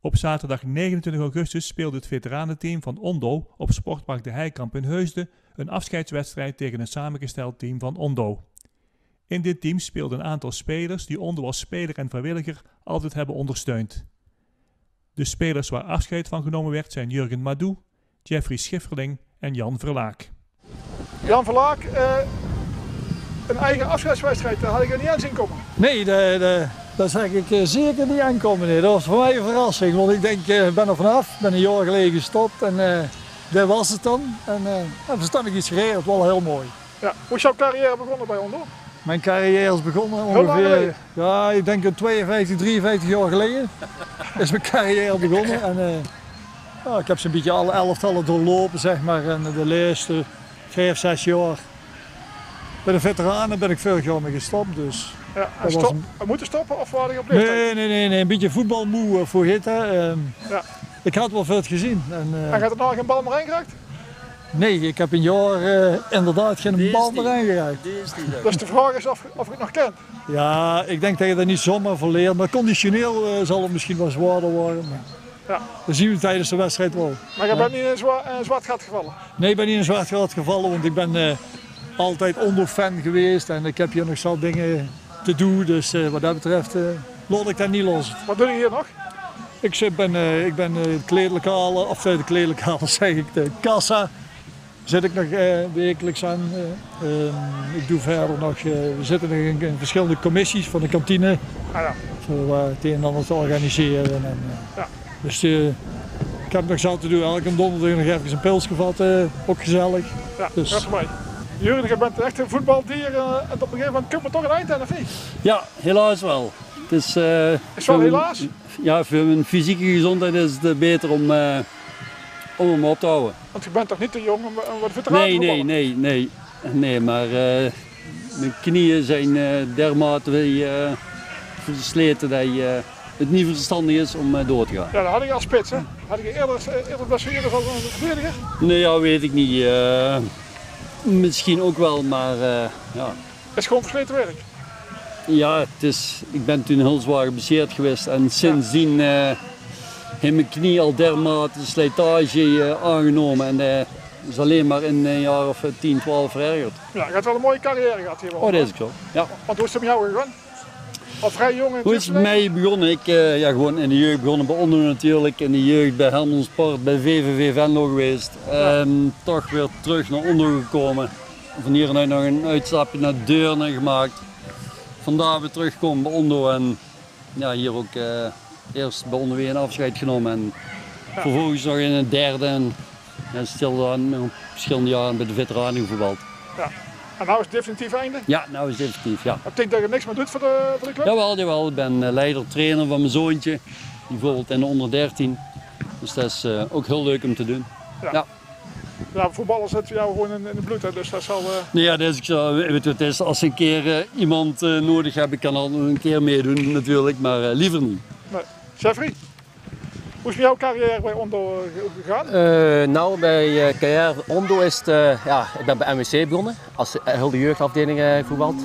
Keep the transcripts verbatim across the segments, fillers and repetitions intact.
Op zaterdag negenentwintig augustus speelde het veteranenteam van Ondo op Sportpark de Heikamp in Heusden een afscheidswedstrijd tegen een samengesteld team van Ondo. In dit team speelden een aantal spelers die Ondo als speler en vrijwilliger altijd hebben ondersteund. De spelers waar afscheid van genomen werd zijn Jurgen Madou, Jeffrey Schifferling en Jan Verlaak. Jan Verlaak, uh, een eigen afscheidswedstrijd, daar had ik er niet aan zien komen. Nee, de, de, dat zeg ik uh, zeker niet aankomen. Nee. Dat was voor mij een verrassing, want ik denk, ik uh, ben er vanaf, ik ben een jaar geleden gestopt en uh, dat was het dan. En uh, heb verstandig iets gereerd, wel heel mooi. Ja. Hoe is jouw carrière begonnen bij Ondo? Mijn carrière is begonnen ongeveer, ja, ik denk tweeënvijftig, drieënvijftig jaar geleden is mijn carrière begonnen. En, uh, ja, ik heb ze een beetje alle elftallen doorlopen, zeg maar, en de laatste vijf, zes jaar. Bij de veteranen ben ik vorig jaar mee gestopt, dus. Ja, en stop, een... moeten stoppen of waren je op leeftijd? Nee, nee, nee, nee, een beetje voetbalmoe uh, voor hitte. Uh, ja. Ik had wel veel gezien. En, uh, en gaat er nou geen bal meer ingeraakt? Nee, ik heb een jaar uh, inderdaad geen die bal meer ingeraakt. Dus de vraag is of, of ik het nog ken? Ja, ik denk dat je dat niet zomaar verleert, maar conditioneel uh, zal het misschien wel zwaarder worden. Maar... Ja. Dat zien we tijdens de wedstrijd wel. Maar je ja. bent niet in een, zwa een zwart gat gevallen? Nee, ik ben niet in een zwart gat gevallen, want ik ben uh, altijd Ondo-fan geweest en ik heb hier nog zat dingen te doen, dus uh, wat dat betreft uh, laat ik dat niet los. Wat doe je hier nog? Ik ben, uh, ik ben uh, het kleedlokaal, of de kleedlokaal zeg ik, de kassa. Zit ik nog uh, wekelijks aan. Uh, uh, ik doe verder nog, uh, we zitten nog in, in verschillende commissies van de kantine. Ah, ja. Voor uh, het een en ander te organiseren. En, uh, ja. Dus uh, ik heb nog zat te doen. Elke donderdag nog even een pils gevat, uh, ook gezellig. Ja, dus. dat is mooi. Jurgen, je bent echt een voetbaldier uh, en op een gegeven moment komt er toch een eind aan, of niet? Ja, helaas wel. Het is, uh, is wel helaas? Mijn, ja, voor mijn fysieke gezondheid is het beter om, uh, om hem op te houden. Want je bent toch niet te jong om, om wat veteraan nee, te nee, nee, nee, nee, maar uh, mijn knieën zijn uh, dermate uh, versleten dat uh, het niet verstandig is om uh, door te gaan. Ja, dat had ik als spits, hè? Had ik eerder, eerder blessures als een verdediger? Nee, ja, weet ik niet. Uh, misschien ook wel, maar uh, ja. Het is gewoon versleten werk? Ja, het is, ik ben toen heel zwaar geblesseerd geweest en sindsdien uh, heeft mijn knie al dermate slijtage uh, aangenomen en uh, is alleen maar in een jaar of tien, twaalf verergerd. Ja, je hebt wel een mooie carrière gehad hier. Oh, dat is ook zo. Ja. Want hoe is het met jou gegaan? Al vrij jong in het Hoe is het met mij begonnen? Ik uh, ja, gewoon in de jeugd begonnen bij Ondo natuurlijk, in de jeugd bij Helmond Sport, bij V V V Venlo geweest. Ja. Um, toch weer terug naar Ondo gekomen. Van hieruit nog een uitstapje naar Deurne gemaakt. Vandaar weer terugkomen bij Ondo en ja, hier ook uh, eerst bij Ondo weer een afscheid genomen en ja. vervolgens nog in een derde en ja, stil dan verschillende jaren bij de veteranen gevoetbald. Ja. En nou is het definitief einde? Ja, nou is het definitief, ja. Ik denk dat je niks meer doet voor de, voor de club? Jawel, jawel, ik ben leider, trainer van mijn zoontje, die bijvoorbeeld in de onder dertien. Dus dat is uh, ook heel leuk om te doen. Ja. Ja. Ja, voetballen zit jou gewoon in, in het bloed, hè, dus dat zal... Uh... Nee, ja, dat is, zo, weet je, het is, als ze een keer uh, iemand uh, nodig hebben, kan al een keer meedoen natuurlijk, maar uh, liever niet. Nee. Jeffrey, hoe is jouw carrière bij Ondo uh, gegaan? Uh, nou, bij uh, carrière Ondo is het, uh, ja, ik ben bij M W C begonnen, als uh, heel de jeugdafdeling uh, voetbald.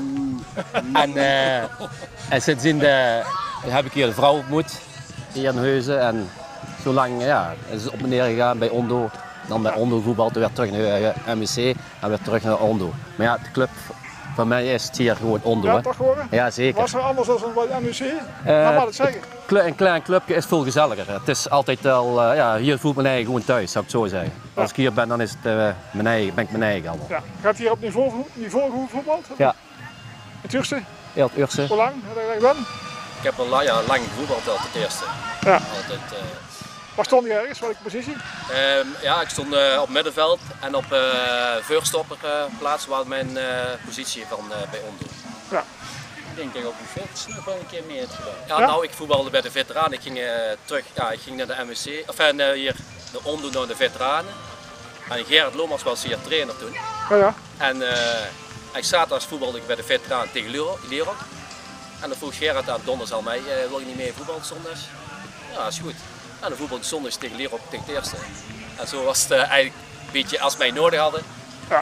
en, uh, en sindsdien uh, heb ik hier een vrouw ontmoet, hier in Heusden en zo lang ja, is het op en neer gegaan bij Ondo. Dan bij Ondo voetbal, toen weer terug naar M W C en weer terug naar Ondo. Maar ja, de club voor mij is het hier gewoon Ondo. Ja, hè. toch geworden? Ja, zeker. Was er anders dan bij M W C? Uh, uh, laat het zeggen. Een klein clubje is veel gezelliger. Het is altijd al, uh, ja, hier voelt mijn eigen gewoon thuis, zou ik het zo zeggen. Ja. Als ik hier ben, dan is het, uh, mijn eigen, ben ik mijn eigen allemaal. Ja. Gaat hier op niveau, niveau gevoetbald? Ja. In het Urse? Ja, het Urse. Hoe lang heb je gedaan? Ik heb al ja, lang gevoetbald altijd het eerste. Ja. Altijd, uh... Waar stond je ergens? Welke positie? Um, ja, ik stond uh, op middenveld en op uh, voorstopper uh, plaats was mijn uh, positie van uh, bij Ondo. Ja. Ik denk dat ik op een veld nog wel een keer meer heb gedaan. Ja, ja, nou ik voetbalde bij de veteranen. Ik ging uh, terug, ja, ik ging naar de M W C, of uh, hier de Ondo naar de veteranen. En Gerard Lomas was hier trainer toen. Ja, ja. En uh, ik zaterdags voetbalde ik bij de veteranen tegen Lierop. En dan vroeg Gerard aan donders al mij, uh, wil je niet mee voetballen zondags? Ja, is goed. En dan voetbalde zondags tegen Lierop tegen het eerste. En zo was het uh, eigenlijk een beetje als wij nodig hadden. Ja.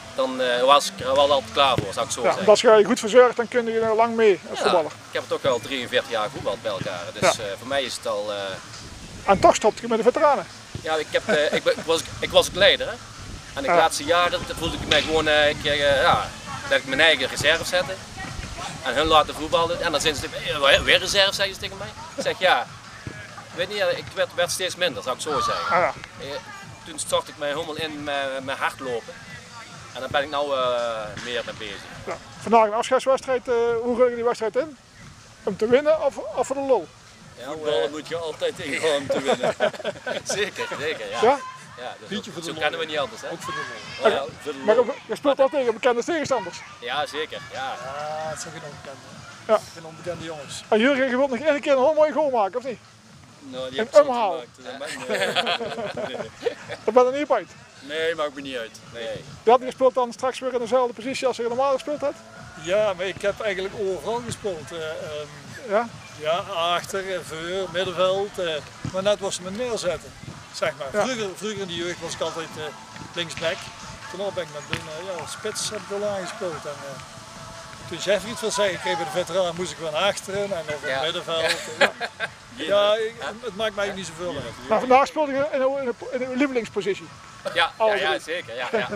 dan uh, was ik er wel altijd klaar voor, zou ik zo ja, zeggen. als je je goed verzorgt, dan kun je er lang mee als ja, voetballer. Ik heb het ook al drieënveertig jaar voetbald bij elkaar, dus ja. uh, voor mij is het al... Uh... En toch stopte je met de veteranen? Ja, ik, heb, uh, ik, ik, was, ik was ook leider, hè. En de ja. laatste jaren voelde ik mij gewoon, uh, ik, uh, ja, dat ik mijn eigen reserve zette. En hun laten voetballen. En dan zijn ze uh, weer reserve, zeggen ze tegen mij. Ik zeg ja, ik weet niet, ik werd, werd steeds minder, zou ik zo zeggen. Ah, ja. uh, toen stortte ik mij helemaal in met, met hardlopen. En daar ben ik nou uh, meer mee bezig. Ja. Vandaag een afscheidswedstrijd, uh, hoe ga je die wedstrijd in? Om te winnen of, of voor de lol? Ja, voetballen uh, moet je altijd ingaan om te winnen. Zeker, zeker. Ja. Ja? Ja, dus Liedje voor de zo lol. kennen we niet anders, hè? Ook voor de lol. Ja, ja, voor de maar lol. je speelt al tegen bekende tegenstanders? Ja, zeker. Ja, ja het zijn geen onbekende. Ja. Geen onbekende jongens. En Jurgen, je wilt nog één keer een heel mooie goal maken, of niet? Nou, die een heb ik omhaal. gemaakt. Dus dat nee. Dat ben er niet op uit. Nee, maakt me niet uit. Nee. Ja, je speelt dan straks weer in dezelfde positie als je normaal gespeeld hebt? Ja, maar ik heb eigenlijk overal gespeeld. Uh, um, ja? Ja, achter, voor, middenveld. Uh, maar net was ze me neerzetten. Zeg maar. Ja. Vroeger, vroeger in de jeugd was ik altijd uh, linksback. Toen ben ik met binnen, ja, spits heb ik wel aangespeeld. En, uh, toen Jeffrey het wil zeggen, ik kreeg bij de veteraan, moest ik wel naar achteren en over het ja. middenveld. Ja, ja ik, het maakt mij niet zoveel uit. Maar vandaag speelde je in een, in een lievelingspositie. Ja, ja, ja zeker. Ja, ja.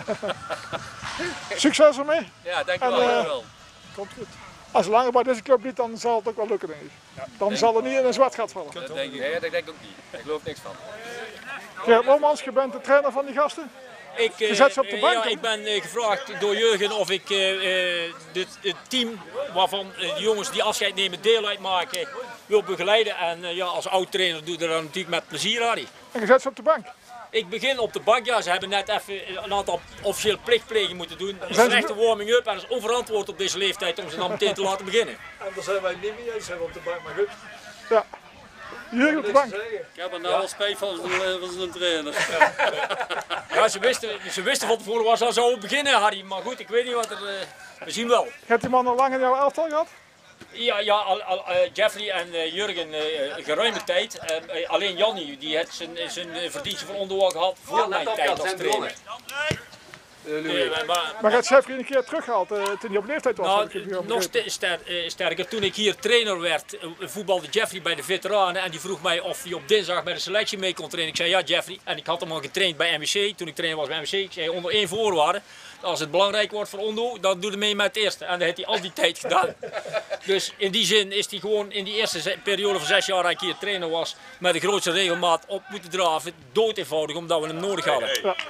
Succes ermee. Ja, dankjewel. En, uh, wel. Komt goed. Als langer bij deze club niet, dan zal het ook wel lukken, denk ik. Ja, dan denk zal het niet in een zwart gat vallen. Dat denk ik, nee, dat denk ik ook niet. Ik geloof niks van. Gerrit Momans, je bent de trainer van die gasten? Ik, uh, je zet ze op de bank, ja, ik ben uh, gevraagd door Jurgen of ik uh, het team waarvan uh, de jongens die afscheid nemen deel uitmaken wil begeleiden. En uh, ja, als oud-trainer doe ik dat natuurlijk met plezier, Harry. En je zet ze op de bank? Ik begin op de bank, ja. Ze hebben net even een aantal officiële plichtplegingen moeten doen. Dat is een echte warming-up en dat is onverantwoord op deze leeftijd om ze dan meteen te laten beginnen. En daar zijn wij niet mee eens, zijn we op de bank, maar goed. Ja. Jurgen op de bank. Ik heb er nou wel spijt van zijn trainer. Ja, ze wisten, ze wisten van tevoren waar ze zouden beginnen, Harry. Maar goed, ik weet niet wat er... Uh, we zien wel. Heb die man al lang in jouw elftal gehad? Ja, ja al, al, uh, Jeffrey en uh, Jurgen uh, geruime tijd. Uh, uh, alleen Jannie, die heeft zijn, zijn verdienste van onderhoud gehad voor ja, mijn tijd als trainer. Nee, maar maar heeft Jeffrey een keer teruggehaald uh, toen hij op leeftijd was? Nou, nog st ster uh, sterker, toen ik hier trainer werd, uh, voetbalde Jeffrey bij de veteranen en die vroeg mij of hij op dinsdag bij de selectie mee kon trainen. Ik zei ja Jeffrey, en ik had hem al getraind bij M W C, toen ik trainer was bij M W C. Ik zei onder één voorwaarde, als het belangrijk wordt voor Ondo, dan doe hij mee met het eerste. En dat heeft hij al die tijd gedaan. Dus in die zin is hij gewoon in die eerste periode van zes jaar dat ik hier trainer was, met de grootste regelmaat op moeten draven. Dood eenvoudig, omdat we hem nodig hadden. Hey, hey.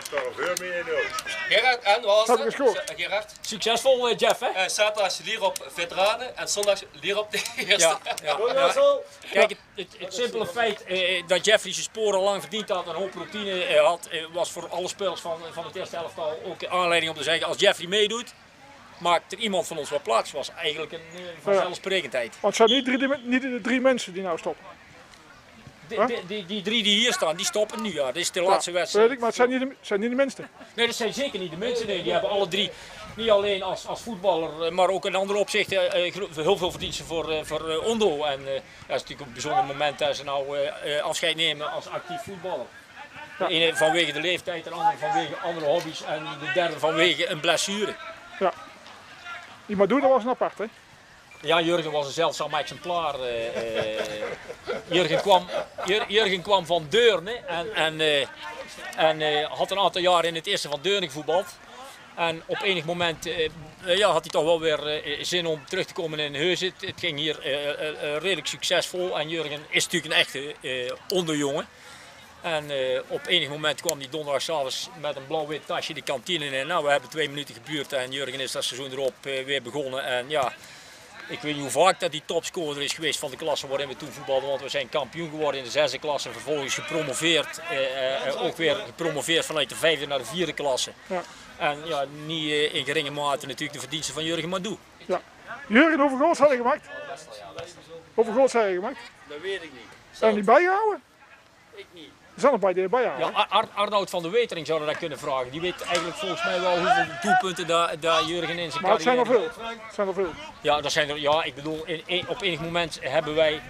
Ja. Gerard, en wat was het? Goed. Gerard? Succesvol, uh, Jeff, hè? Uh, zaterdags leer op veteranen en zondags leer op de eerste. Ja, ja, ja. Kijk, het, het, het simpele feit uh, dat Jeffrey zijn sporen lang verdiend had en een hoop routine uh, had, uh, was voor alle spelers van, van het eerste elftal ook aanleiding om te zeggen, als Jeffrey meedoet, maakt er iemand van ons wel plaats. Was eigenlijk een uh, vanzelfsprekendheid. Want het zijn niet drie, niet de drie mensen die nou stoppen. Die, huh? die, die, die drie die hier staan, die stoppen nu, ja. Dit is de laatste ja, wedstrijd. Weet ik, maar het zijn niet de, zijn niet de minste. Nee, dat zijn zeker niet de minste. Nee. Die hebben alle drie, niet alleen als, als voetballer, maar ook in andere opzichten, uh, heel veel verdiensten voor, uh, voor uh, Ondo. En uh, dat is natuurlijk een bijzonder moment dat ze nou uh, afscheid nemen als actief voetballer. Ja. De ene vanwege de leeftijd, de andere vanwege andere hobby's en de derde vanwege een blessure. Ja. Die Maduro was een apart, hè? Ja, Jurgen was een zeldzaam exemplaar. Uh, uh, Jurgen, kwam, Jur, Jurgen kwam van Deurne en, en, uh, en uh, had een aantal jaar in het eerste van Deurne gevoetbald. En op enig moment uh, ja, had hij toch wel weer uh, zin om terug te komen in Heusden. Het, het ging hier uh, uh, uh, redelijk succesvol en Jurgen is natuurlijk een echte uh, onderjongen. En uh, op enig moment kwam hij donderdagavond met een blauw-wit tasje de kantine in. Nou, we hebben twee minuten gebuurd en Jurgen is dat seizoen erop uh, weer begonnen. En, ja, ik weet niet hoe vaak dat die topscorer is geweest van de klasse waarin we toen voetbalden, want we zijn kampioen geworden in de zesde klasse. Vervolgens gepromoveerd, uh, uh, ook weer gepromoveerd vanuit de vijfde naar de vierde klasse. Ja. En ja, niet uh, in geringe mate natuurlijk de verdiensten van Jurgen Madou. Ja. Jurgen, hoeveel goals had je gemaakt? Hoeveel goals had je gemaakt? Dat weet ik niet. Zijn die bijgehouden? Ik niet. Zijn er bij die bijhouden? Ja, Ar Arnoud van de Wetering zouden dat kunnen vragen. Die weet eigenlijk volgens mij wel hoeveel doelpunten dat, dat Jurgen in zijn carrière... Maar het zijn er veel. Het zijn er veel. Ja, dat zijn er, ja ik bedoel, in, in, op enig moment hebben wij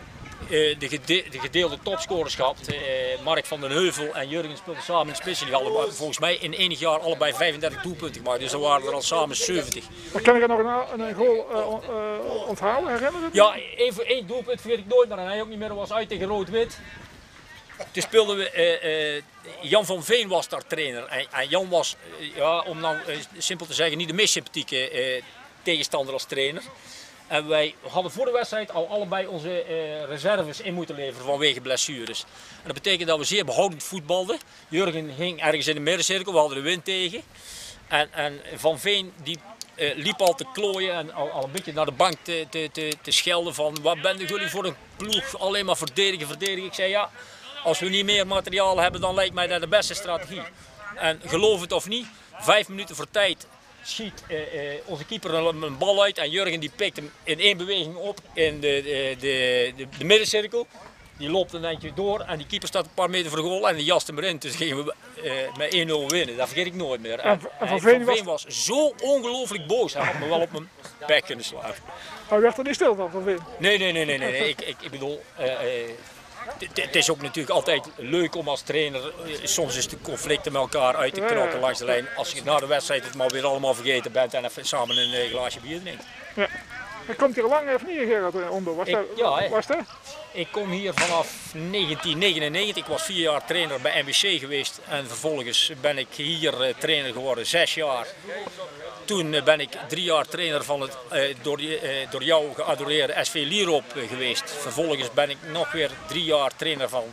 uh, de, gede de gedeelde topscorers gehad. Uh, Mark van den Heuvel en Jurgen speelden samen in de spits. Die hadden volgens mij in enig jaar allebei vijfendertig doelpunten gemaakt. Dus dan waren er al samen zeventig. Maar kan ik er nog een, een goal uh, uh, onthouden, herinneren? Ja, één, één doelpunt vergeet ik nooit meer. En hij ook niet meer was uit tegen Rood-Wit. Toen speelden we, uh, uh, Jan van Veen was daar trainer. En, en Jan was, uh, ja, om nou uh, simpel te zeggen, niet de meest sympathieke uh, tegenstander als trainer. En wij hadden voor de wedstrijd al allebei onze uh, reserves in moeten leveren vanwege blessures. En dat betekent dat we zeer behoudend voetbalden. Jurgen hing ergens in de middencirkel, we hadden de wind tegen. En, en Van Veen die uh, liep al te klooien en al, al een beetje naar de bank te, te, te, te schelden van wat ben jullie voor een ploeg, alleen maar verdedigen, verdedigen. Ik zei ja, als we niet meer materiaal hebben dan lijkt mij dat de beste strategie. En geloof het of niet, vijf minuten voor tijd schiet uh, uh, onze keeper een, een bal uit en Jurgen die pikt hem in één beweging op in de, de, de, de, de middencirkel. Die loopt een eindje door en die keeper staat een paar meter voor de goal en die jast hem erin. Dus gingen we uh, met één nul winnen, dat vergeet ik nooit meer. En, en Van Veen was... was zo ongelooflijk boos, hij had me wel op mijn bek kunnen slaan. Hij werd er niet stil van, Van Veen? Nee, nee, nee, nee, nee, nee. Ik, ik, ik bedoel... Uh, uh, Het is ook natuurlijk altijd leuk om als trainer soms eens de conflicten met elkaar uit te knokken langs de lijn. Als je na de wedstrijd het maar weer allemaal vergeten bent en even samen een glaasje bier drinkt. Ja. Je komt hier lang of niet, Gerard Ondo? Was, ik, dat, ja, was dat? Ik kom hier vanaf negentien negenennegentig. Ik was vier jaar trainer bij M W C geweest en vervolgens ben ik hier trainer geworden, zes jaar. Toen ben ik drie jaar trainer van het uh, door, uh, door jou geadoreerde S V Lierop uh, geweest. Vervolgens ben ik nog weer drie jaar trainer van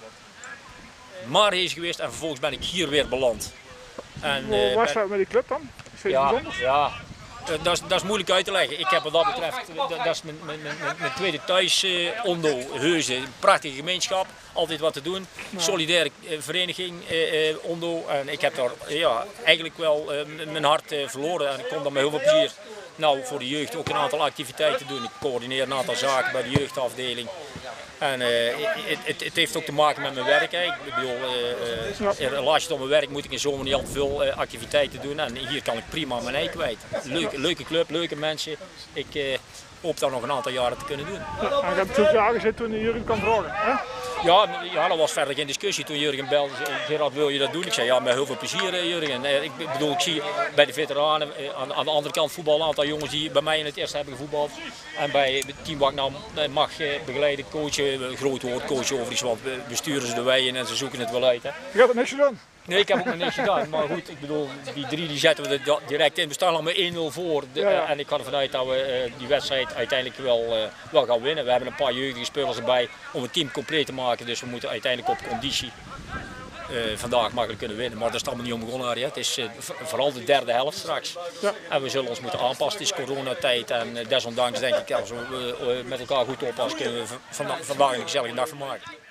Maarhees geweest en vervolgens ben ik hier weer beland. En, Hoe uh, was ben... dat met die club dan? Is het ja, bijzonders? ja. Uh, dat, is, dat is moeilijk uit te leggen. Ik heb wat dat betreft, dat, dat is mijn, mijn, mijn, mijn tweede thuis, uh, Ondo, Heusden. Een prachtige gemeenschap, altijd wat te doen. Nou. Solidaire uh, vereniging, uh, uh, Ondo. En ik heb daar uh, ja, eigenlijk wel uh, mijn hart uh, verloren en ik kom daar met heel veel plezier. Nou, voor de jeugd ook een aantal activiteiten doen. Ik coördineer een aantal zaken bij de jeugdafdeling. En uh, het, het, het heeft ook te maken met mijn werk. Hè. Ik bedoel, uh, uh, in relatie tot mijn werk moet ik in zomer niet al te veel uh, activiteiten doen. En hier kan ik prima mijn ei kwijt. Leuke, leuke club, leuke mensen. Ik uh, hoop daar nog een aantal jaren te kunnen doen. Ja, en je hebt natuurlijk jaren gezeten toen Jurgen kwam vragen. Hè? Ja, ja, dat was verder geen discussie toen Jurgen belde. Gerard, wil je dat doen? Ik zei ja, met heel veel plezier Jurgen. Ik bedoel, ik zie bij de veteranen aan, aan de andere kant voetbal een aantal jongens die bij mij in het eerste hebben gevoetbald. En bij het team wat ik nou mag begeleiden, coachen, een groot woord coachen over iets, want we sturen ze de wei in en ze zoeken het wel uit. Hè. Je hebt het niks gedaan? Nee, ik heb ook nog niks gedaan. Maar goed, ik bedoel, die drie die zetten we er direct in. We staan al met één nul voor. De, ja, ja. En ik ga ervan uit dat we uh, die wedstrijd uiteindelijk wel, uh, wel gaan winnen. We hebben een paar jeugdige spelers erbij om het team compleet te maken. Dus we moeten uiteindelijk op conditie uh, vandaag makkelijk kunnen winnen. Maar daar is het allemaal niet om begonnen, Harry. Het is uh, vooral de derde helft straks. Ja. En we zullen ons moeten aanpassen. Het is coronatijd. En uh, desondanks denk ik, als we uh, met elkaar goed oppassen, kunnen we vandaag een gezellige dag van maken.